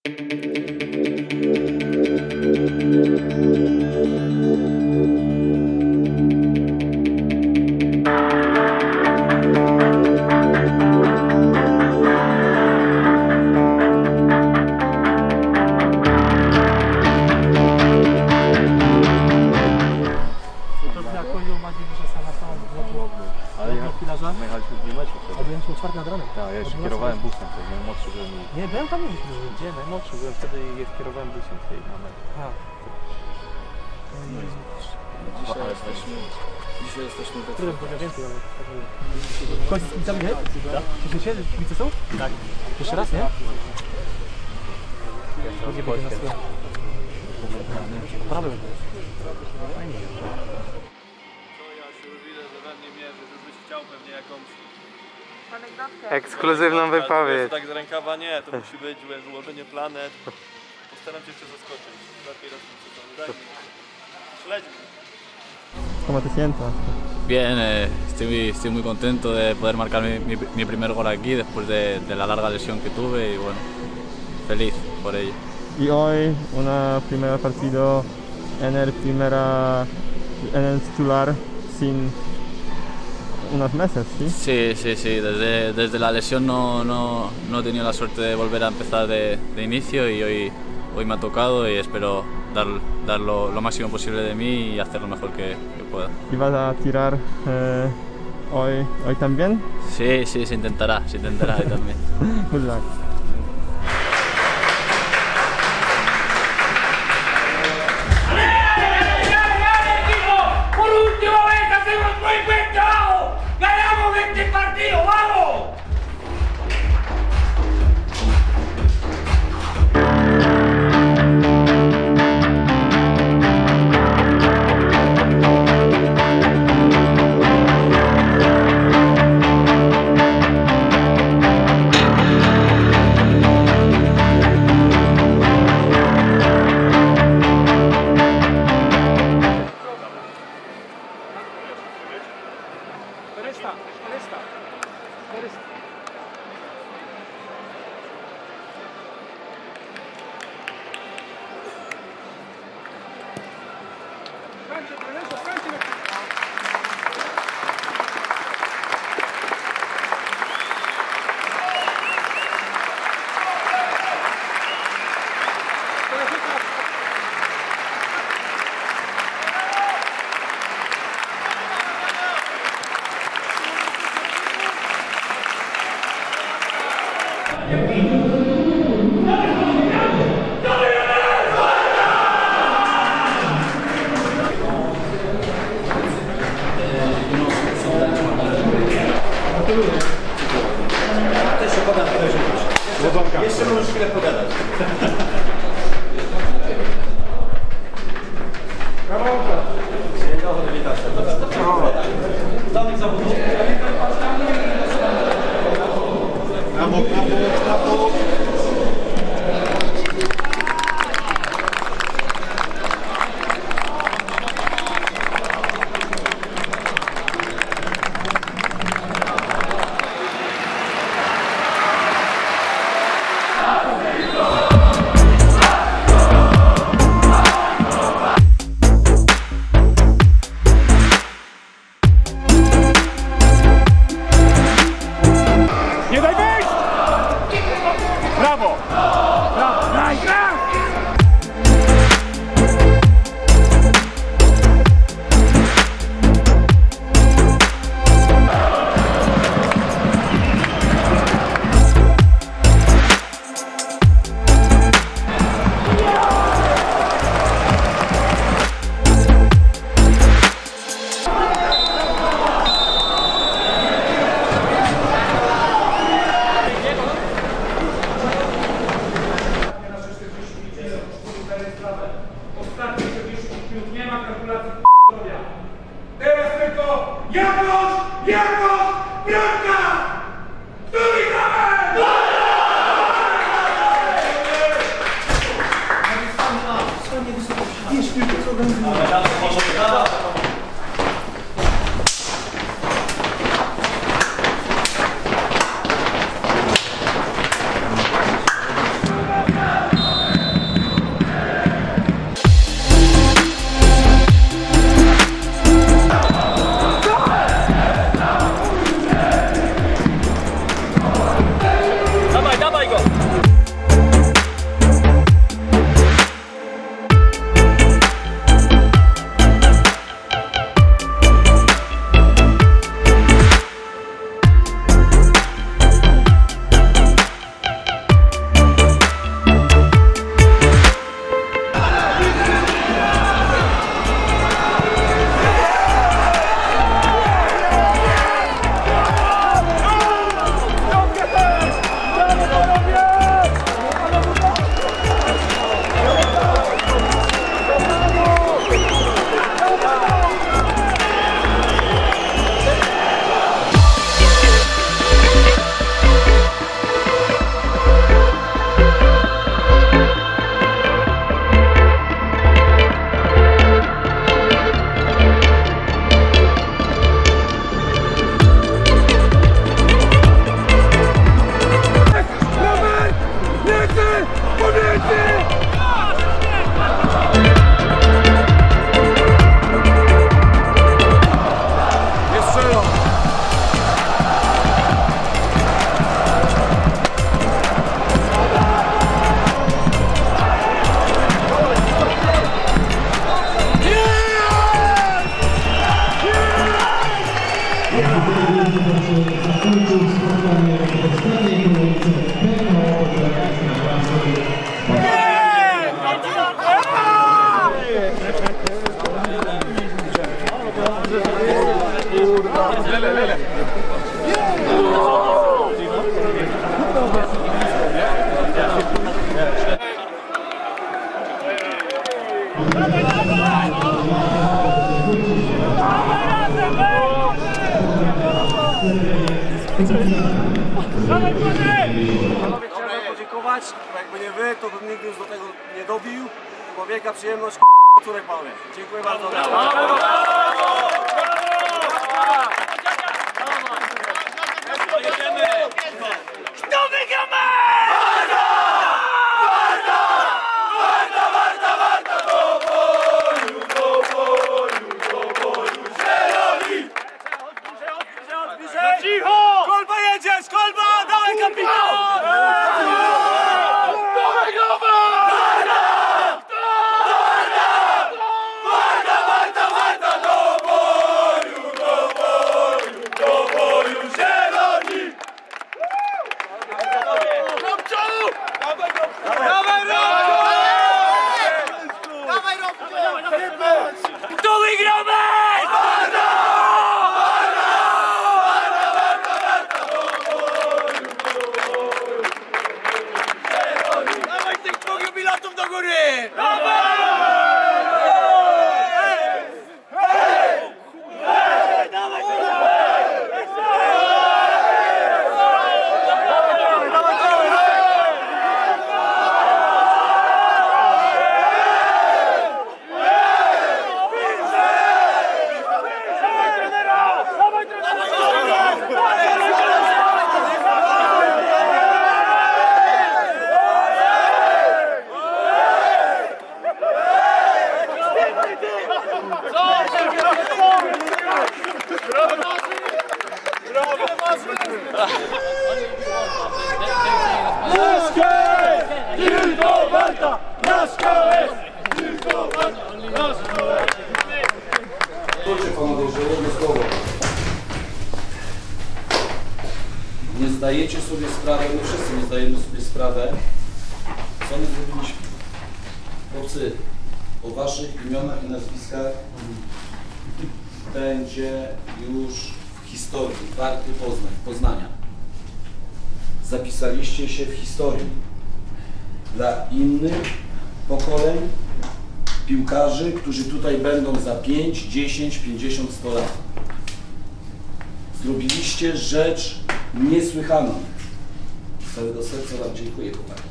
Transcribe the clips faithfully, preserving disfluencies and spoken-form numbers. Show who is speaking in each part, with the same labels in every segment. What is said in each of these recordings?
Speaker 1: czwarty nad ranem.
Speaker 2: Tak, ja jeszcze kierowałem busem, to najmłodszy byłem.
Speaker 1: Nie, byłem tam już.
Speaker 2: Gdzie? Najmłodszy byłem wtedy i kierowałem busem w tej mamy.
Speaker 3: Dzisiaj jesteśmy, dzisiaj jesteśmy we
Speaker 1: Którym powiem więcej, ale... W końcu z kibicami, nie? Tak. Cieszycie? Kibice są? Tak. Jeszcze raz, nie? Nie będzie nas słuchać. Prawy. Fajnie.
Speaker 4: Co ja się już widzę, że we mnie mierzy, że byś chciał pewnie jakąś...
Speaker 5: Ekskluzywną wypowiedź.
Speaker 4: Tak z rękawa nie, to musi być ułożenie planet. Postaram się jeszcze zaskoczyć. Lepiej raz w tym sezonie. Śledźmy.
Speaker 5: ¿Cómo te sientes?
Speaker 3: Bien, eh, estoy, estoy muy contento de poder marcar mi, mi, mi primer gol aquí después de, de la larga lesión que tuve y bueno, feliz por ello.
Speaker 5: Y hoy, un primer partido en el primera, en el titular sin unos meses, ¿sí?
Speaker 3: Sí, sí, sí, desde, desde la lesión no, no, no he tenido la suerte de volver a empezar de, de inicio y hoy, hoy me ha tocado y espero dar, dar lo, lo máximo posible de mí y hacer lo mejor que, que pueda.
Speaker 5: ¿Y vas a tirar eh, hoy, hoy también?
Speaker 3: Sí, sí, se intentará, se intentará hoy también.
Speaker 5: Good luck.
Speaker 4: Jeszcze możesz chwilę pogadać. Dawnik zawodu. Na bok, na bok, na bok.
Speaker 1: Nie daj wyjść! Chciałem podziękować, bo jakby nie wy, to bym nigdy już do tego nie dobił. Bo wielka przyjemność, córek mamy. Dziękuję bardzo.
Speaker 6: Kto wygra mecz? Warta! Warta! Warta, Warta, Warta! Do boju, do boju, do boju, zieloni! Cicho! Kolba jedziesz, kolba! Dawaj kapitan! Kto wygra mecz? Warta! Warta, Warta, Warta! Do boju, do boju, do boju, zieloni! Kto wygrał mecz? Warta! Warta! Warta, Warta, Warta! Do boju, do boju! Dawaj tych dwóch jubilatów do góry! Dawaj! Tylko Warta! Nasz K S! Tylko Warta! Nasz K S!
Speaker 7: Proszę panowie, że jedno słowo. Nie zdajecie sobie sprawy, my wszyscy nie zdajemy sobie sprawę, co my zrobiliśmy. Chłopcy, o waszych imionach i nazwiskach będzie już w historii Warty Poznań, Poznania. Zapisaliście się w historii dla innych pokoleń piłkarzy, którzy tutaj będą za pięć, dziesięć, pięćdziesiąt, sto lat. Zrobiliście rzecz niesłychaną. Z całego serca wam dziękuję, chłopaki.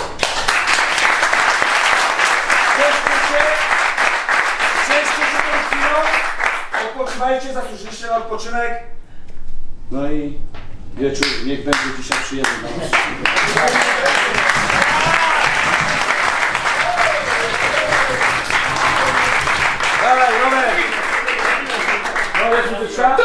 Speaker 7: Cieszcie się, cieszcie się tą chwilą, odpoczywajcie, zasłużyliście na odpoczynek. No i wieczór niech będzie dzisiaj przyjemny dla nas wszystkich. Dawaj, Robert! Robert, Fizyczka!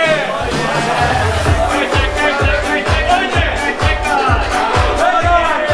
Speaker 6: Czekaj, czekaj, czekaj!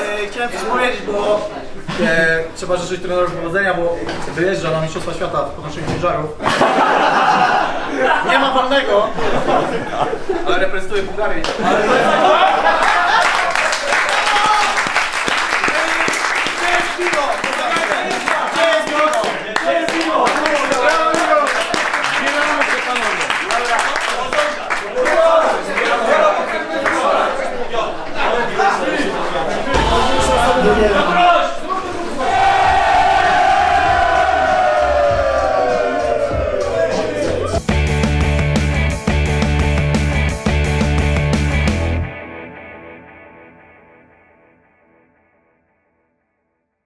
Speaker 8: e, chciałem coś powiedzieć, bo e, trzeba życzyć trenerowi powodzenia, bo wyjeżdża na Mistrzostwa Świata w podnoszeniu ciężarów. Nie ma wolnego, ale reprezentuje Bułgarię.
Speaker 6: Yeah.